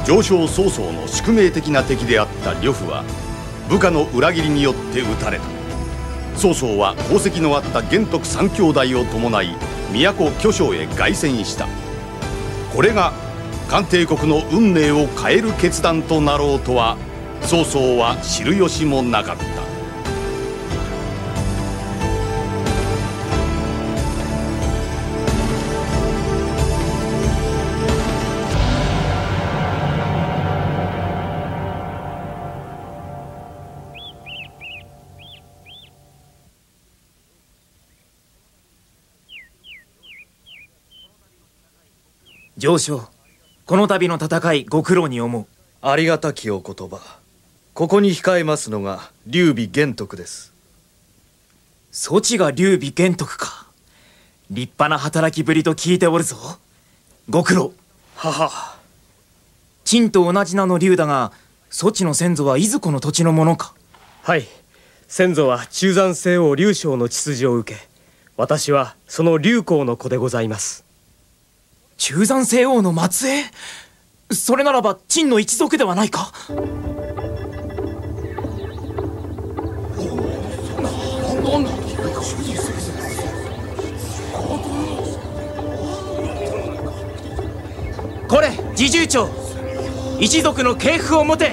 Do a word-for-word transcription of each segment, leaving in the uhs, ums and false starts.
上昇曹操の宿命的な敵であった呂布は部下の裏切りによって討たれた。曹操は功績のあった玄徳三兄弟を伴い都巨匠へ凱旋した。これが漢帝国の運命を変える決断となろうとは曹操は知る由もなかった。 上昇、この度の戦いご苦労に思う。 ありがたきお言葉。ここに控えますのが劉備玄徳です。 そちが劉備玄徳か。立派な働きぶりと聞いておるぞ。ご苦労。 はは。 陳と同じ名の劉だが、そちの先祖はいずこの土地のものか。 はい、先祖は中山西王劉将の血筋を受け、私はその劉公の子でございます。 中山西王の末裔？それならば陳の一族ではないか。これ侍従長、一族の系譜を持て。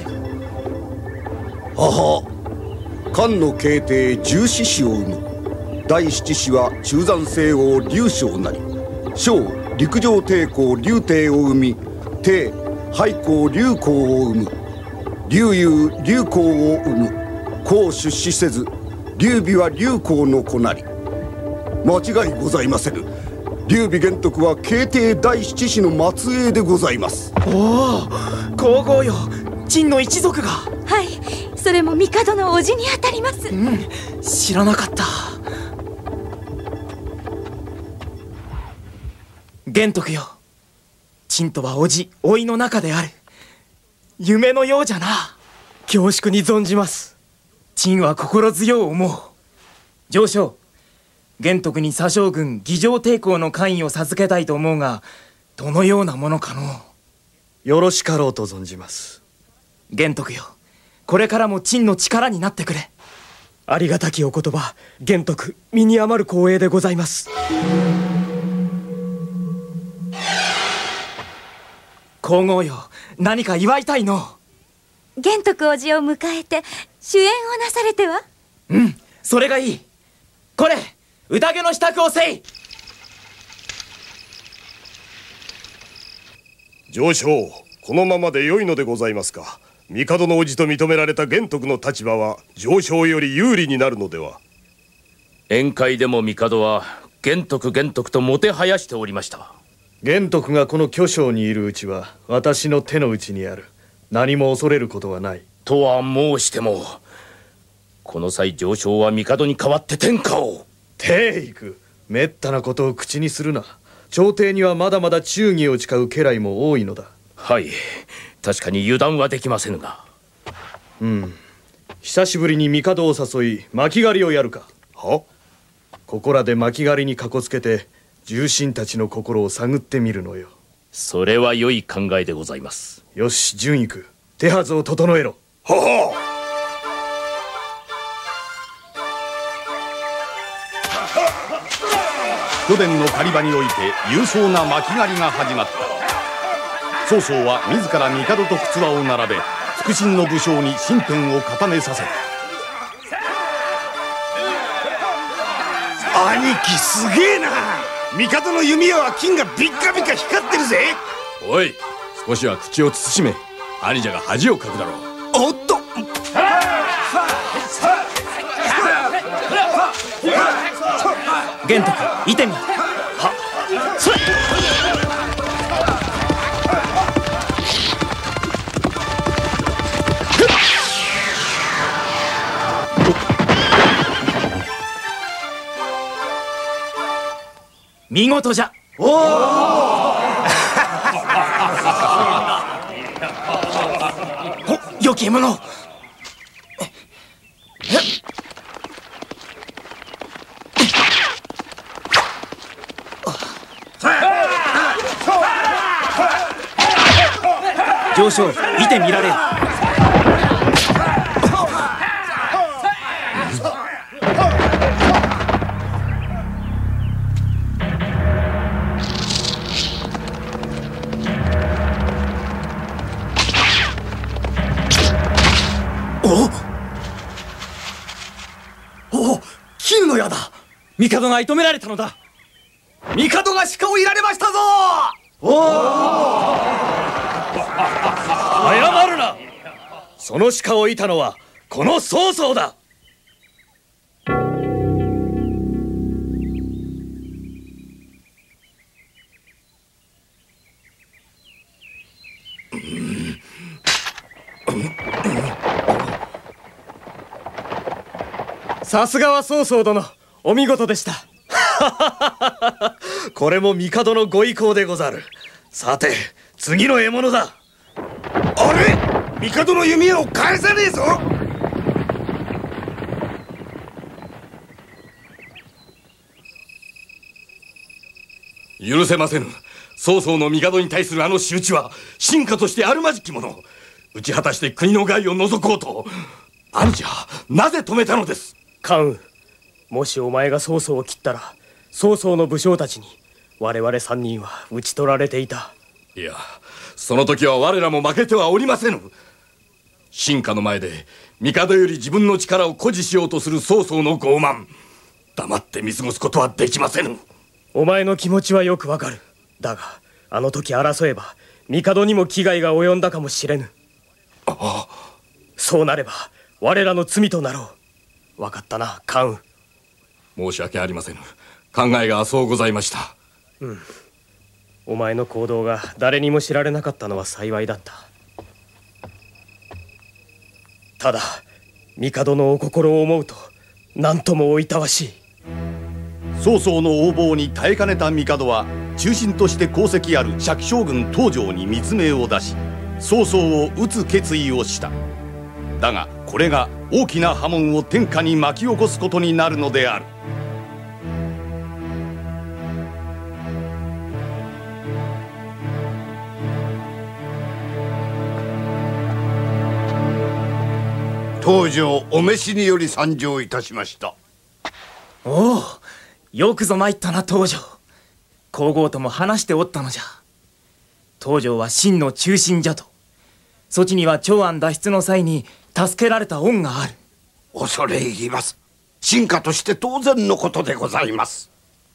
はは。漢の慶帝十四子を生む。第七子は中山西王劉将なり。小陸上帝公劉帝を生み、帝廃公劉公を生む。劉裕劉公を生む。公出資せず、劉備は劉公の子なり。間違いございませぬ。劉備玄徳は慶帝第七子の末裔でございます。 おお、皇后よ、陳の一族が。 はい、それも帝の叔父にあたります。 うん、知らなかった。玄徳よ、陳とは叔父甥の中である。夢のようじゃな。 恐縮に存じます。 陳は心強う思う。上昇、玄徳に左将軍儀仗帝公の官位を授けたいと思うが、どのようなものかのう。 よろしかろうと存じます。 玄徳よ、これからも陳の力になってくれ。 ありがたきお言葉。玄徳身に余る光栄でございます。 皇后よ、何か祝いたいの。 玄徳叔父を迎えて主演をなされては。 うん、それがいい。これ宴の支度をせい。 上昇、このままで良いのでございますか。帝の叔父と認められた玄徳の立場は上昇より有利になるのでは。 宴会でも帝は玄徳玄徳ともてはやしておりました。 玄徳がこの巨匠にいるうちは私の手の内にある。何も恐れることはない。 とは申しても、この際上昇は帝に代わって天下を。 帝育、めったなことを口にするな。朝廷にはまだまだ忠義を誓う家来も多いのだ。 はい、確かに油断はできませぬが。 うん、久しぶりに帝を誘い巻狩りをやるか。 は？ ここらで巻狩りにかこつけて重臣たちの心を探ってみるのよ。 それは良い考えでございます。 よし、順育、手はずを整えろ。 はは。 巨殿の狩り場において勇壮な巻狩りが始まった。曹操は自ら帝と靴輪を並べ、腹心の武将に身辺を固めさせた。 兄貴すげえな。帝の弓矢は金がビッカビカ光ってるぜ。 おい、少しは口を慎め。兄者が恥をかくだろう。 おっと。 玄徳、いてみ。はっ、それ。見事じゃ。おおよき者。上上昇見てみられよ。 おお、金の矢だ。 帝が射止められたのだ。 帝が鹿を射られましたぞ。 おお謝るな。その鹿を射たのはこの曹操だ。 さすがは曹操殿、お見事でした。 これも帝のご意向でござる。さて次の獲物だ。 あれ、帝の弓矢を返さねえぞ。 許せませぬ。曹操の帝に対するあの仕打ちは臣下としてあるまじきもの。打ち果たして国の害を除こうと。兄者、なぜ止めたのです？ 関羽、もしお前が曹操を切ったら、曹操の武将たちに我々三人は討ち取られていた。 いや、その時は我らも負けてはおりませぬ。臣下の前で帝より自分の力を誇示しようとする曹操の傲慢、黙って見過ごすことはできませぬ。 お前の気持ちはよくわかる。だがあの時争えば帝にも危害が及んだかもしれぬ。 ああ、 そうなれば我らの罪となろう。分かったな、関羽。 申し訳ありませぬ。考えがそうございました。 うん。お前の行動が誰にも知られなかったのは幸いだった。ただ帝のお心を思うと何ともおいたわしい。 曹操の横暴に耐えかねた帝は中心として功績ある釈将軍東條に密命を出し、曹操を討つ決意をした。だがこれが大きな波紋を天下に巻き起こすことになるのである。 東条お召しにより参上いたしました。 おお、よくぞ参ったな東条。皇后とも話しておったのじゃ。東条は真の忠臣じゃと。そちには長安脱出の際に助けられた恩がある。 恐れ入ります。臣下として当然のことでございます。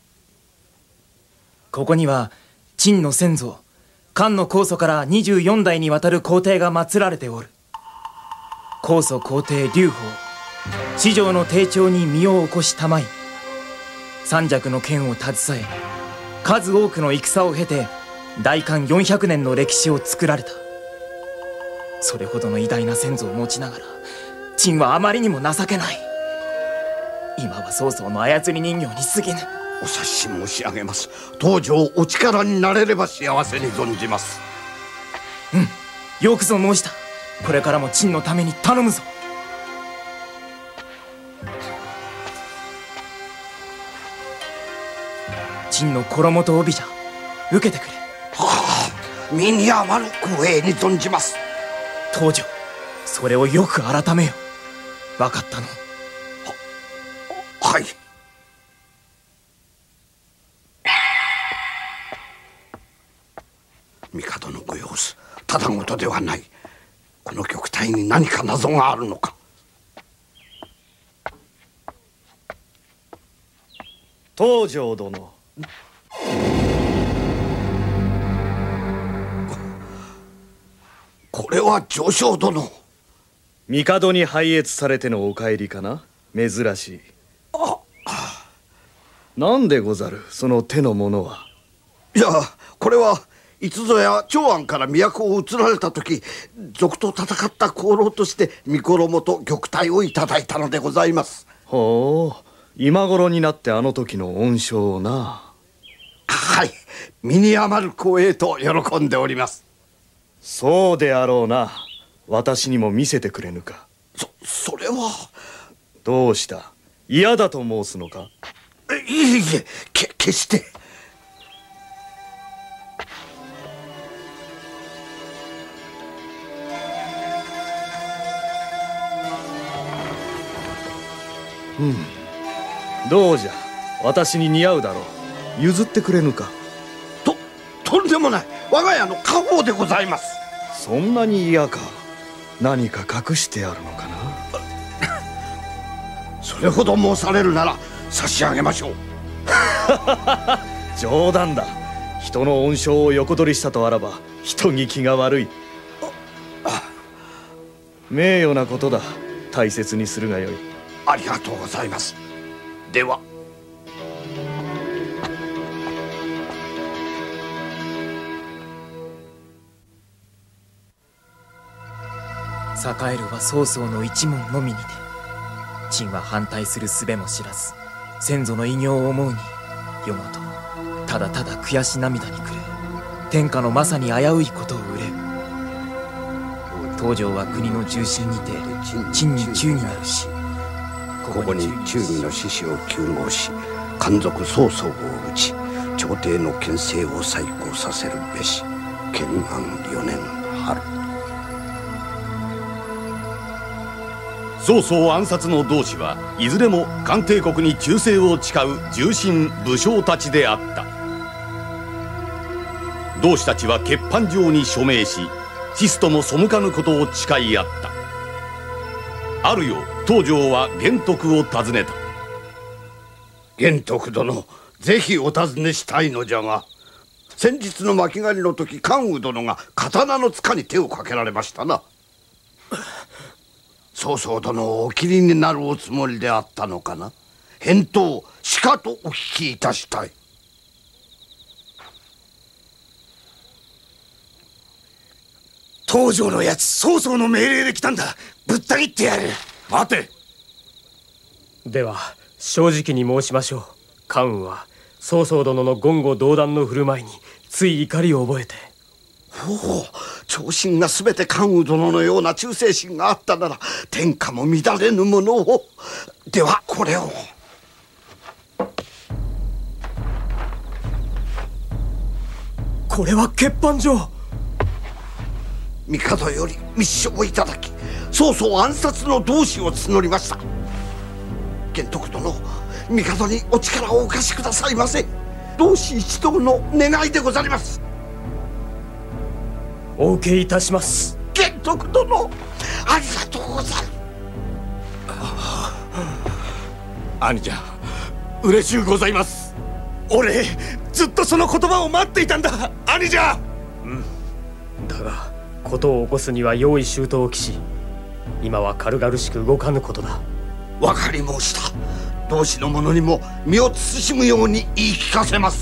ここには陳の先祖漢の高祖からにじゅうよん代にわたる皇帝が祀られておる。高祖皇帝劉邦、四条の帝朝に身を起こしたまい、三尺の剣を携え数多くの戦を経て大漢よんひゃくねんの歴史を作られた。それほどの偉大な先祖を持ちながら陳はあまりにも情けない。今は曹操の操り人形に過ぎぬ。 お察し申し上げます。東条お力になれれば幸せに存じます。 うん、よくぞ申した。これからも陳のために頼むぞ。陳の衣と帯じゃ、受けてくれ。 はあ、身に余る光栄に存じます。 東条、それをよく改めよ。分かったの？ は、はい。帝のご様子、ただごとではない。この玉体に何か謎があるのか。 東条殿、 これは上昇殿。 帝に拝謁されてのお帰りかな。珍しい。 あ、 なんでござるその手のものは。 いや、これはいつぞや長安から都を移られた時、賊と戦った功労として御衣と玉体をいただいたのでございます。 ほう、今頃になってあの時の恩賞をな。 はい、身に余る光栄と喜んでおります。 そうであろうな。私にも見せてくれぬか。 そそれは。 どうした、嫌だと申すのか。 いえいえ、け決して。 うん。どうじゃ、私に似合うだろう。譲ってくれぬか。 ととんでもない。我が家の家宝でございます。 そんなに嫌か。何か隠してあるのかな。 それほど申されるなら差し上げましょう。 冗談だ。人の恩賞を横取りしたとあらば人聞きが悪い。名誉なことだ。大切にするがよい。 ありがとうございます。では。 栄えるは曹操の一門のみにて、陳は反対する術も知らず、先祖の偉業を思うに世のとただただ悔し涙にくれ、天下のまさに危ういことを憂う。東条は国の重臣にて陳に忠になるし、 ここに忠義の志士を糾合し、奸賊曹操を討ち、朝廷の権勢を再興させるべし。建安よねん春。 曹操暗殺の同志はいずれも漢帝国に忠誠を誓う重臣武将たちであった。同志たちは欠板状に署名し、死すとも背かぬことを誓い合った。ある夜、東条は玄徳を訪ねた。 玄徳殿、ぜひお尋ねしたいのじゃが、先日の巻狩りの時、関羽殿が刀の塚に手をかけられましたな。曹操殿をお切りになるおつもりであったのかな。返答しかとお聞きいたしたい。 東条のやつ、曹操の命令で来たんだ。ぶった切ってやる。 待て。 では正直に申しましょう。関羽は曹操殿の言語道断の振る舞いについ怒りを覚えて。 おお、長身が全て関羽殿のような忠誠心があったなら天下も乱れぬものを。ではこれを。 これは欠板状。 帝より密書をいただき、曹操暗殺の同志を募りました。玄徳殿、帝にお力をお貸しくださいませ。同志一同の願いでござります。 お受けいたします。 玄徳殿、ありがとうござる。 兄者、嬉しゅうございます。 俺ずっとその言葉を待っていたんだ、兄者。 うんだが事を起こすには用意周到を期し、今は軽々しく動かぬことだ。 分かり申した。同志の者にも身を慎むように言い聞かせます。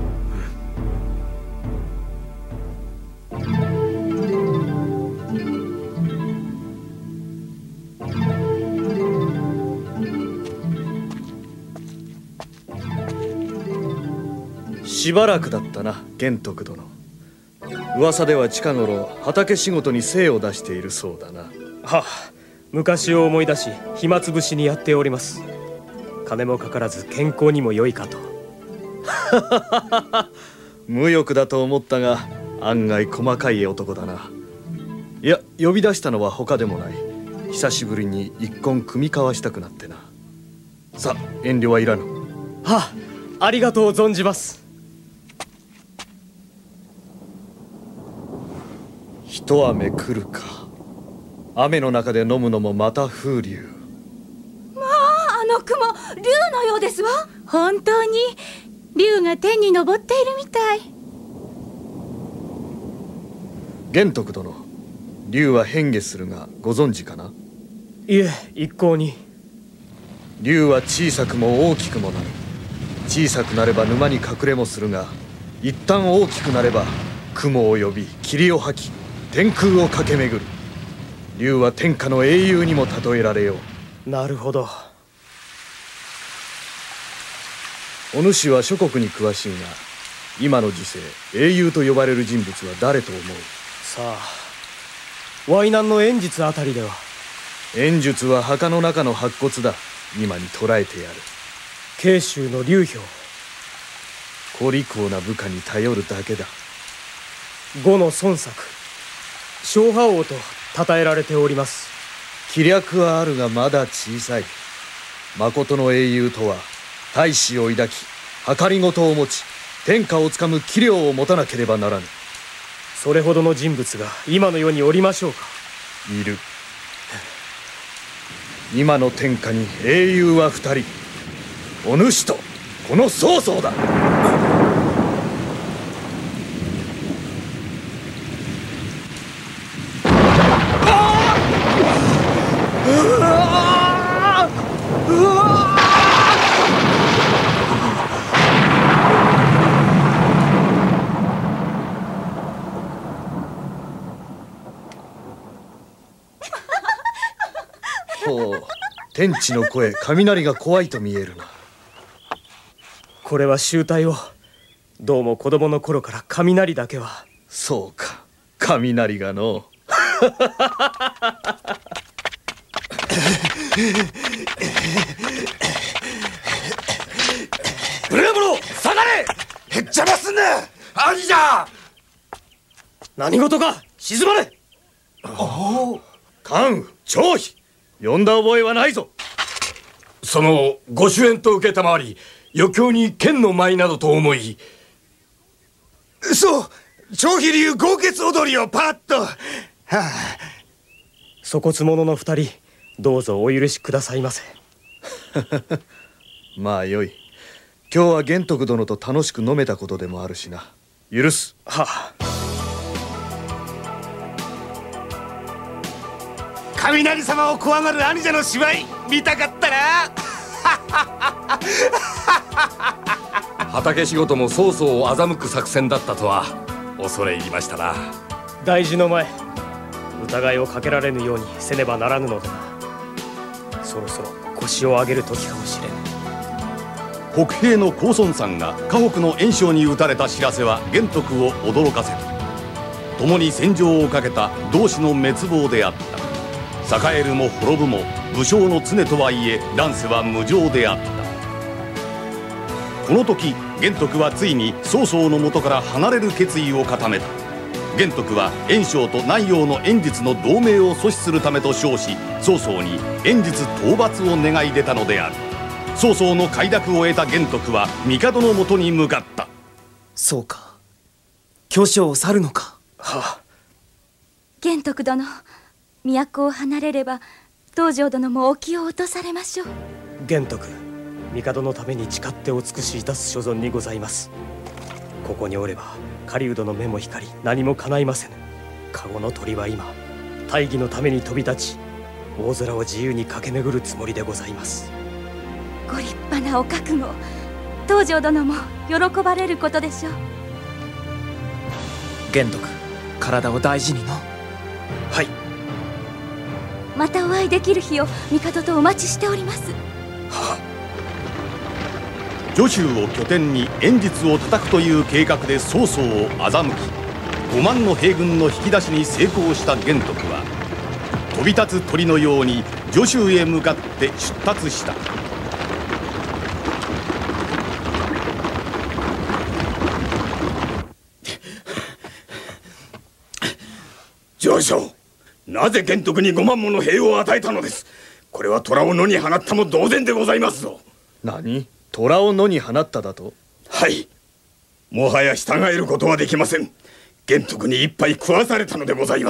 しばらくだったな、玄徳殿。噂では近頃畑仕事に精を出しているそうだな。 はあ、昔を思い出し暇つぶしにやっております。金もかからず健康にも良いかと。 無欲だと思ったが案外細かい男だな。いや、呼び出したのは他でもない。久しぶりに一献酌み交わしたくなってな。さあ、遠慮はいらぬ。 はあ、ありがとう存じます。 一雨来るか。雨の中で飲むのもまた風流。 まあ、あの雲、竜のようですわ。本当に竜が天に昇っているみたい。 玄徳殿、竜は変化するがご存知かな。 いえ、一向に。 竜は小さくも大きくもなる。小さくなれば沼に隠れもするが、一旦大きくなれば雲を呼び霧を吐き天空を駆け巡る。竜は天下の英雄にも例えられよう。なるほど。 お主は諸国に詳しいが、今の時世英雄と呼ばれる人物は誰と思う。 さあ、淮南の演術あたりでは。 演術は墓の中の白骨だ。今に捕らえてやる。 慶州の劉氷。 小利口な部下に頼るだけだ。 呉の孫作、昭和王と称えられております。 気略はあるがまだ小さい。 誠の英雄とは大志を抱き計りごとを持ち天下をつかむ器量を持たなければならぬ。 それほどの人物が今の世におりましょうか。 いる。今の天下に英雄は二人。お主とこの曹操だ。ほう、天地の声、雷が怖いと見えるな。 これは醜態を。どうも子供の頃から雷だけは。 そうか、雷がの。 ブレモノ下がれ。邪魔すんな。兄じゃ。 何事か。静まれ。 おお、関張飛、呼んだ覚えはないぞ。 そのご主演と受けたまわり、余興に剣の舞などと思い。 そう、張飛流豪傑踊りをパッと。はあ、 粗骨者の二人、どうぞお許しくださいませ。 まあよい。今日は玄徳殿と楽しく飲めたことでもあるしな。許す。 はあ。 雷様を怖がる兄者の芝居見たかったな。 畑仕事も曹操を欺く作戦だったとは恐れ入りましたな。 大事の前、疑いをかけられぬようにせねばならぬのだな。そろそろ腰を上げる時かもしれぬ。 北平の公孫さんが河北の袁紹に討たれた知らせは玄徳を驚かせた。共に戦場をかけた同志の滅亡であった。栄えるも滅ぶも武将の常とはいえ乱世は無常であった。この時玄徳はついに曹操の元から離れる決意を固めた。玄徳は袁紹と南陽の袁術の同盟を阻止するためと称し、曹操に袁術討伐を願い出たのである。曹操の快諾を得た玄徳は帝のもとに向かった。 そうか、巨匠を去るのか。 はあ。 玄徳殿、都を離れれば東条殿もお気を落とされましょう。 玄徳、帝のために誓ってお尽くしいたす所存にございます。ここにおれば狩人の目も光り何も叶いませぬ。籠の鳥は今大義のために飛び立ち、大空を自由に駆け巡るつもりでございます。 ご立派なお覚悟、東条殿も喜ばれることでしょう。 玄徳、体を大事にの。 はい。 またお会いできる日を帝とお待ちしております。 はあ。 徐州を拠点に袁術を叩くという計画で曹操を欺き、ごまんの兵軍の引き出しに成功した玄徳は飛び立つ鳥のように徐州へ向かって出立した。 上将、なぜ玄徳にごまんもの兵を与えたのです。これは虎を野に放ったも同然でございますぞ。 何、虎を野に放っただと。 はい、もはや従えることはできません。玄徳に一杯食わされたのでございます。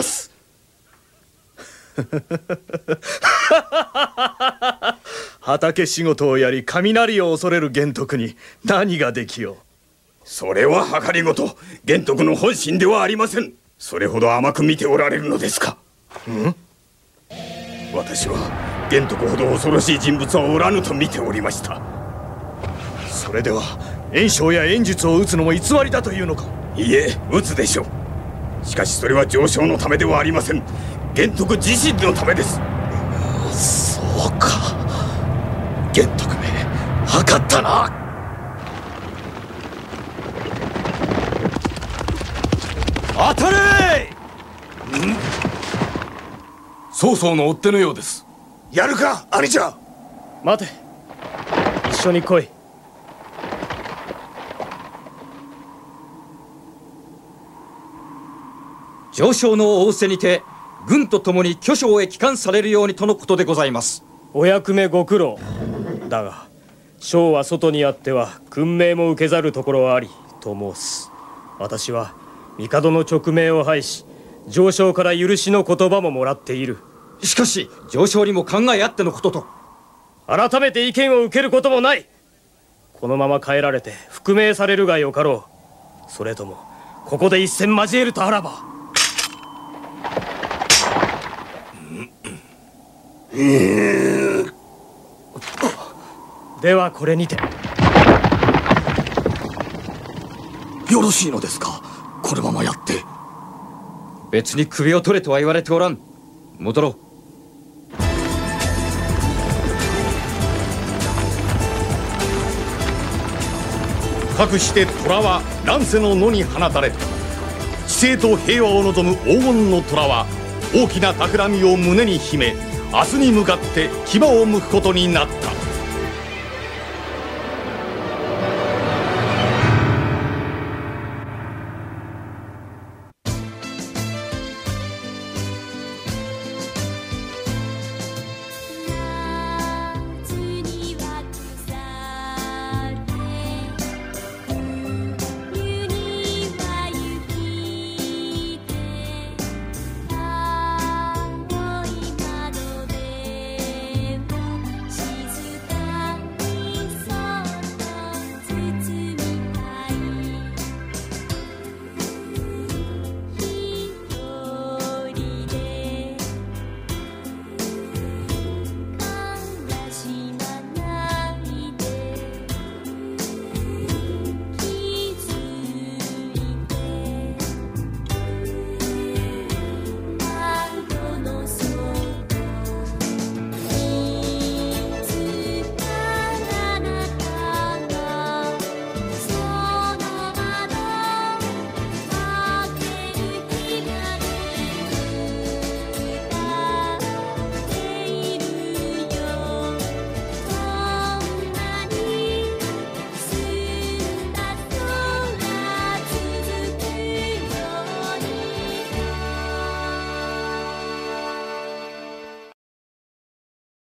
畑仕事をやり雷を恐れる玄徳に何ができよう。 それは計りごと、玄徳の本心ではありません。それほど甘く見ておられるのですか。 ん？ 私は玄徳ほど恐ろしい人物はおらぬと見ておりました。 それでは袁紹や袁術を討つのも偽りだというのか。 いいえ、討つでしょう。しかしそれは上将のためではありません。玄徳自身のためです。 そうか、玄徳め計ったな。 当たれ。ん？曹操の追っ手のようです。 やるか、兄者。 待て、一緒に来い。 上昇の仰せにて軍と共に巨匠へ帰還されるようにとのことでございます。 お役目ご苦労。 だが将は外にあっては君命も受けざるところはありと申す。私は帝の勅命を拝し、上昇から許しの言葉ももらっている。 しかし上昇にも考えあってのことと。 改めて意見を受けることもない。このまま変えられて復命されるがよかろう。それともここで一戦交えるとあらば。ではこれにて。 よろしいのですか、このままやって。 別に首を取れとは言われておらん。戻ろう。 かくして虎は乱世の野に放たれた。知性と平和を望む黄金の虎は大きな企みを胸に秘め、明日に向かって牙を剥くことになった。